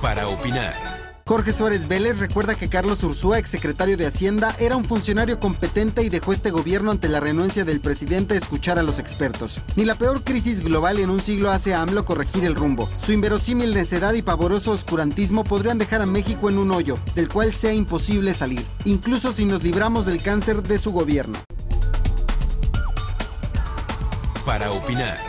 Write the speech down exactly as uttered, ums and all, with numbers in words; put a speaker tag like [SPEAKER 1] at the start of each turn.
[SPEAKER 1] Para opinar.
[SPEAKER 2] Jorge Suárez Vélez recuerda que Carlos Ursúa, exsecretario de Hacienda, era un funcionario competente y dejó este gobierno ante la renuencia del presidente a escuchar a los expertos. Ni la peor crisis global en un siglo hace a AMLO corregir el rumbo. Su inverosímil necedad y pavoroso oscurantismo podrían dejar a México en un hoyo, del cual sea imposible salir, incluso si nos libramos del cáncer de su gobierno.
[SPEAKER 1] Para opinar.